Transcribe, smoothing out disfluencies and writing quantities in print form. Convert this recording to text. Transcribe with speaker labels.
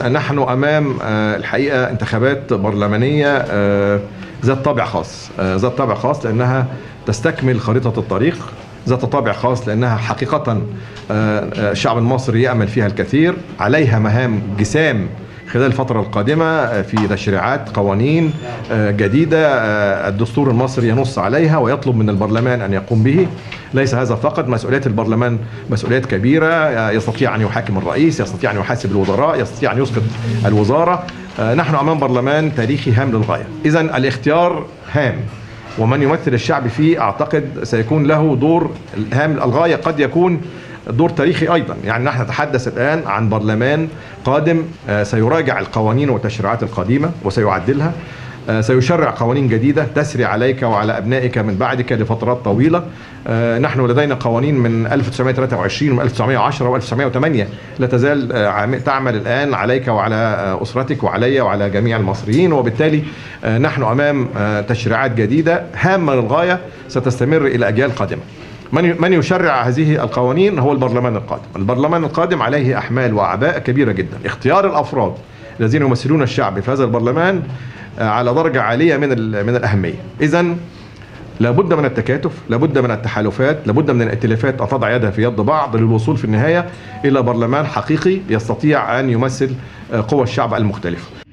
Speaker 1: نحن أمام الحقيقة انتخابات برلمانية ذات طابع خاص، ذات طابع خاص لأنها تستكمل خريطة الطريق، ذات طابع خاص لأنها حقيقة الشعب المصري يأمل فيها الكثير، عليها مهام جسام خلال الفترة القادمة في تشريعات قوانين جديدة الدستور المصري ينص عليها ويطلب من البرلمان أن يقوم به. ليس هذا فقط، مسؤوليات البرلمان مسؤوليات كبيرة، يستطيع أن يحاكم الرئيس، يستطيع أن يحاسب الوزراء، يستطيع أن يسقط الوزارة. نحن أمام برلمان تاريخي هام للغاية، إذن الاختيار هام، ومن يمثل الشعب فيه أعتقد سيكون له دور هام للغاية، قد يكون دور تاريخي أيضا. يعني نحن نتحدث الآن عن برلمان قادم سيراجع القوانين والتشريعات القديمة وسيعدلها، سيشرع قوانين جديدة تسري عليك وعلى أبنائك من بعدك لفترات طويلة. نحن لدينا قوانين من 1923 و 1910 و 1908 لا تزال تعمل الآن عليك وعلى أسرتك وعلي وعلى جميع المصريين، وبالتالي نحن أمام تشريعات جديدة هامة للغاية ستستمر إلى أجيال قادمة. من يشرع هذه القوانين هو البرلمان القادم. البرلمان القادم عليه أحمال وأعباء كبيرة جدا. اختيار الأفراد الذين يمثلون الشعب في هذا البرلمان على درجة عالية من الأهمية. إذن لابد من التكاتف، لابد من التحالفات، لابد من الائتلافات أن تضع يدها في يد بعض للوصول في النهاية إلى برلمان حقيقي يستطيع أن يمثل قوى الشعب المختلفة.